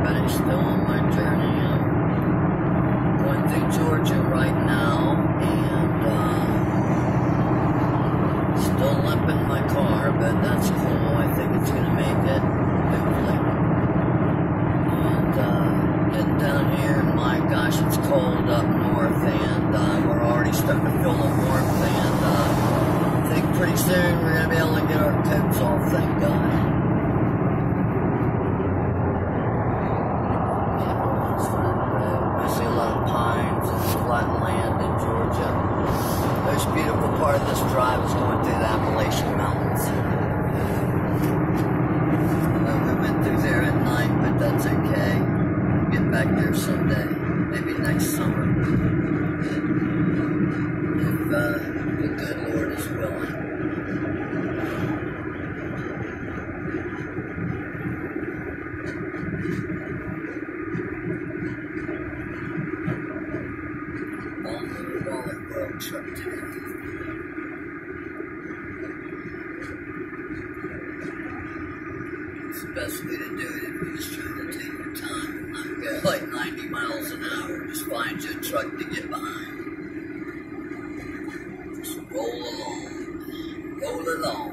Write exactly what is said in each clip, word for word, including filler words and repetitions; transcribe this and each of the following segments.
everybody. Still on my journey. I'm going through Georgia right now, and uh, still limping my car, but that's cool. I think it's going to make it, hopefully. And uh, getting down here, and my gosh, it's cold up north, and uh, we're already starting to feel the warmth, and uh, I think pretty soon we're going to be able to get our coats off, thank God. Flat land in Georgia. The most beautiful part of this drive is going through the Appalachian Mountains. Uh, we went through there at night, but that's okay. We'll get back there someday, maybe next summer, if uh, the good Lord is willing. Truck today. It's the best way to do it if you're just trying to take your time and not go like ninety miles an hour. Just find you a truck to get behind. Just roll along. Roll along.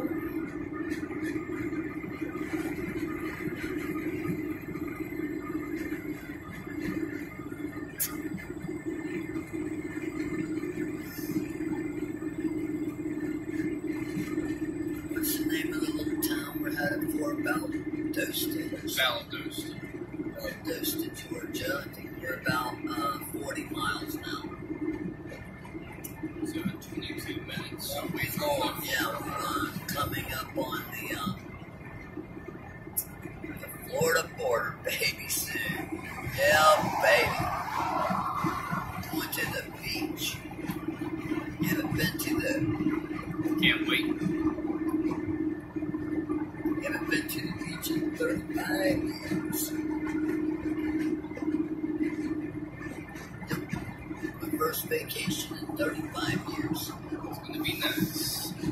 Valdosta. Valdosta. Valdosta, Georgia. I think we're about uh, forty miles now. So twenty-two minutes. So we're going, yeah, we're uh, coming up on the, um, the Florida border, baby, soon. Yeah, baby. Going to the beach. You haven't been to the... Can't wait. Haven't been to the beach in thirty-five years. My first vacation in thirty-five years. It's going to be nice.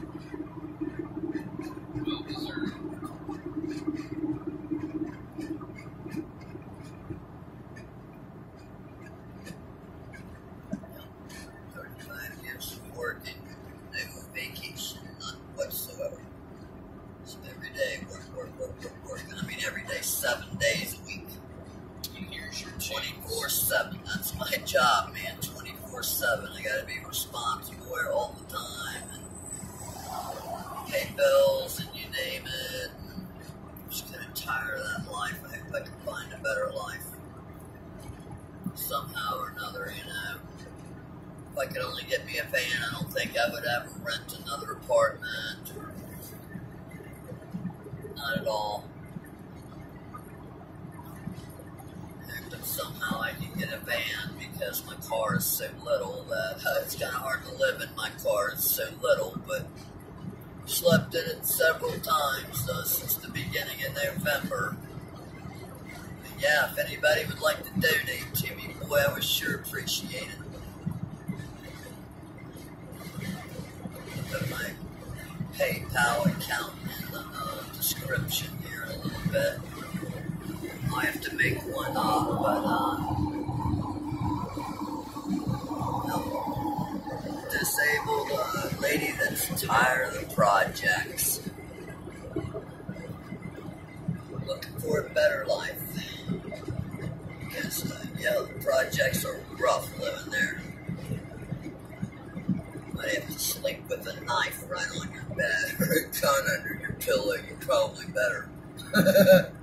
Well deserved. thirty-five years of working, no vacation, none whatsoever. Every day, work, work, work, work, work. I mean, every day, seven days a week. And here's your twenty-four seven. That's my job, man. twenty-four seven. I gotta be responsible all the time and pay bills and you name it. I'm just getting tired of that life. I hope I can find a better life. Somehow or another, you know. If I could only get me a van, I don't think I would ever rent another apartment or not at all. But somehow I can get a van because my car is so little that uh, it's kind of hard to live in my car. It's so little, but slept in it several times uh, since the beginning of November. But yeah, if anybody would like to donate to me, boy, I would sure appreciate it. Put my PayPal account in the uh, description here in a little bit. I have to make one up, but uh, no, disabled uh, lady that's tired of the projects, looking for a better life. Because uh, yeah, the projects are rough living there. Might have to sleep with a knife right on your bed or a gun under your pillow. You're probably better.